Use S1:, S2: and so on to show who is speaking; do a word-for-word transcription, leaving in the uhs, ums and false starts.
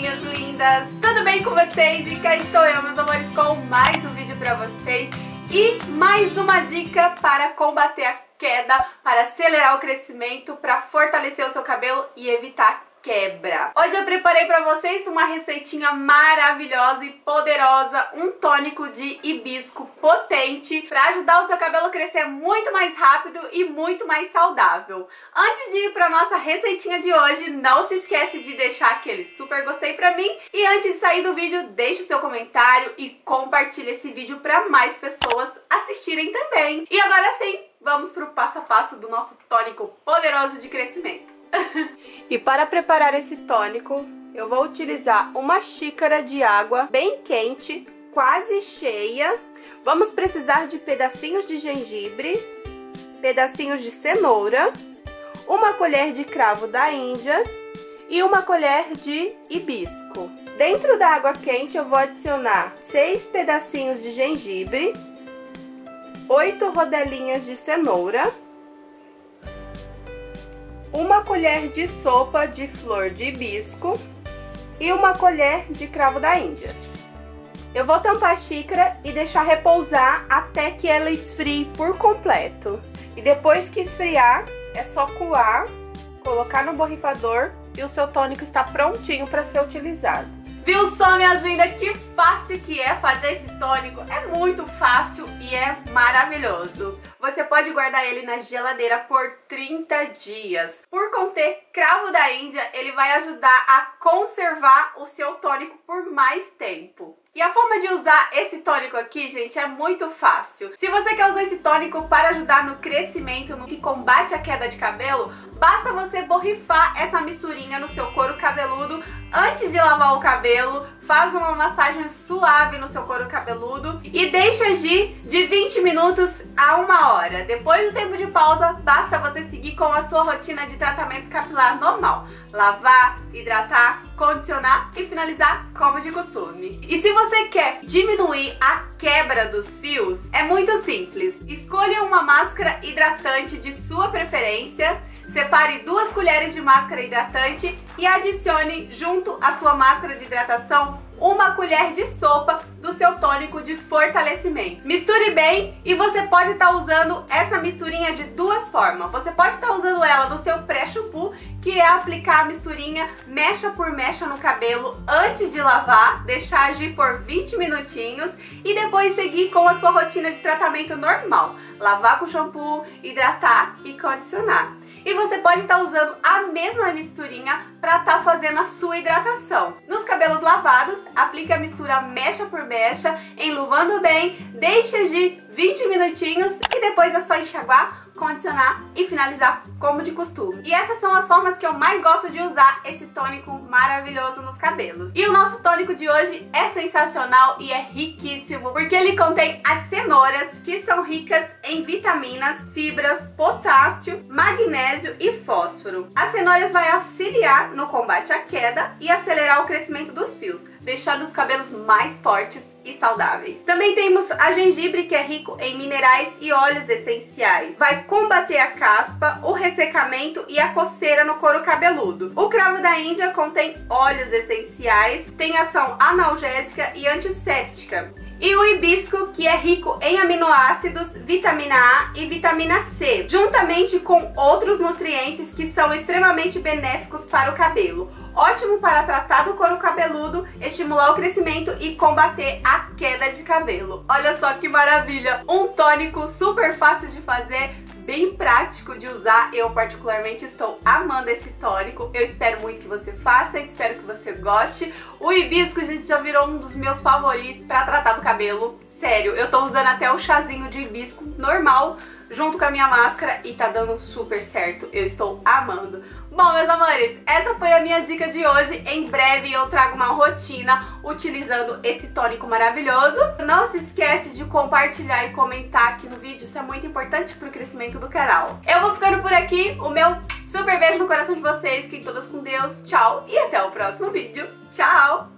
S1: minhas lindas! Tudo bem com vocês? E cá estou eu, meus amores, com mais um vídeo pra vocês e mais uma dica para combater a queda, para acelerar o crescimento, para fortalecer o seu cabelo e evitar quebra. Hoje eu preparei pra vocês uma receitinha maravilhosa e poderosa, um tônico de hibisco potente pra ajudar o seu cabelo a crescer muito mais rápido e muito mais saudável. Antes de ir pra nossa receitinha de hoje, não se esquece de deixar aquele super gostei pra mim e antes de sair do vídeo, deixe o seu comentário e compartilhe esse vídeo pra mais pessoas assistirem também. E agora sim, vamos pro passo a passo do nosso tônico poderoso de crescimento. E para preparar esse tônico, eu vou utilizar uma xícara de água bem quente, quase cheia. Vamos precisar de pedacinhos de gengibre, pedacinhos de cenoura, uma colher de cravo da Índia e uma colher de hibisco. Dentro da água quente eu vou adicionar seis pedacinhos de gengibre, oito rodelinhas de cenoura, uma colher de sopa de flor de hibisco e uma colher de cravo da Índia. Eu vou tampar a xícara e deixar repousar até que ela esfrie por completo. E depois que esfriar, é só coar, colocar no borrifador e o seu tônico está prontinho para ser utilizado. Viu só, minhas lindas, que fácil que é fazer esse tônico? É muito fácil e é maravilhoso. Você pode guardar ele na geladeira por trinta dias. Por conter cravo da Índia, ele vai ajudar a conservar o seu tônico por mais tempo. E a forma de usar esse tônico aqui, gente, é muito fácil. Se você quer usar esse tônico para ajudar no crescimento, no que combate a queda de cabelo, basta você borrifar essa misturinha no seu couro cabeludo antes de lavar o cabelo, faz uma massagem suave no seu couro cabeludo e deixa agir de vinte minutos a uma hora. Depois do tempo de pausa, basta você seguir com a sua rotina de tratamento capilar normal. Lavar, hidratar, condicionar e finalizar como de costume. E se você quer diminuir a quebra dos fios, é muito simples. Escolha uma máscara hidratante de sua preferência, separe duas colheres de máscara hidratante e adicione junto à sua máscara de hidratação uma colher de sopa do seu tônico de fortalecimento. Misture bem e você pode estar usando essa misturinha de duas formas. Você pode estar usando ela no seu pré-shampoo, que é aplicar a misturinha mecha por mecha no cabelo antes de lavar, deixar agir por vinte minutinhos e depois seguir com a sua rotina de tratamento normal. Lavar com shampoo, hidratar e condicionar. E você pode estar usando a mesma misturinha para estar fazendo a sua hidratação. Nos cabelos lavados, aplique a mistura mecha por mecha, enluvando bem, deixe agir vinte minutinhos e depois é só enxaguar, condicionar e finalizar como de costume. E essas são as formas que eu mais gosto de usar esse tônico maravilhoso nos cabelos. E o nosso tônico de hoje é sensacional e é riquíssimo, porque ele contém as cenouras, que são ricas em vitaminas, fibras, potássio, magnésio e fósforo. As cenouras vai auxiliar no combate à queda e acelerar o crescimento dos fios, deixando os cabelos mais fortes e saudáveis. Também temos a gengibre, que é rico em minerais e óleos essenciais. Vai combater a caspa, o ressecamento e a coceira no couro cabeludo. O cravo da Índia contém óleos essenciais, tem ação analgésica e antisséptica. E o hibisco, que é rico em aminoácidos, vitamina A e vitamina C, juntamente com outros nutrientes que são extremamente benéficos para o cabelo. Ótimo para tratar do couro cabeludo, estimular o crescimento e combater a queda de cabelo. Olha só que maravilha! Um tônico super fácil de fazer, bem prático de usar. Eu particularmente estou amando esse tônico. Eu espero muito que você faça, espero que você goste. O hibisco, gente, já virou um dos meus favoritos para tratar do cabelo. Sério, eu tô usando até o chazinho de hibisco normal junto com a minha máscara e tá dando super certo. Eu estou amando. Bom, meus amores, essa foi a minha dica de hoje. Em breve eu trago uma rotina utilizando esse tônico maravilhoso. Não se esquece de compartilhar e comentar aqui no vídeo, isso é muito importante pro crescimento do canal. Eu vou ficando por aqui, o meu super beijo no coração de vocês, fiquem todas com Deus, tchau e até o próximo vídeo. Tchau!